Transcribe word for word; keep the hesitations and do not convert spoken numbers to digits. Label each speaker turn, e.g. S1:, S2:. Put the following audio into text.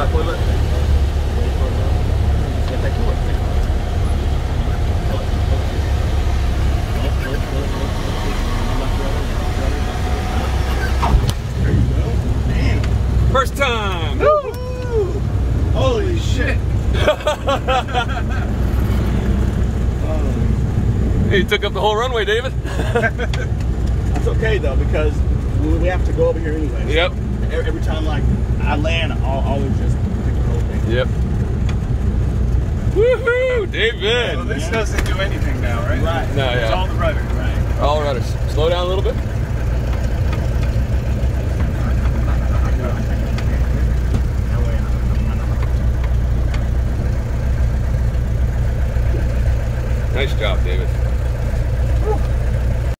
S1: Careful with it. Get back to it. There you go. Damn.
S2: First time.
S1: Woo! Holy shit.
S2: Hey, you took up the whole runway, David.
S1: That's okay though, because we have to go over here anyway. So
S2: Yep.
S1: Every time like I land, I'll always just pick the whole thing.
S2: Yep. Woohoo, David.
S3: Well, this doesn't do anything now, right?
S1: Right.
S2: No, yeah.
S3: It's all the rudder, right?
S2: All rudders. Slow down a little bit. Nice job, David.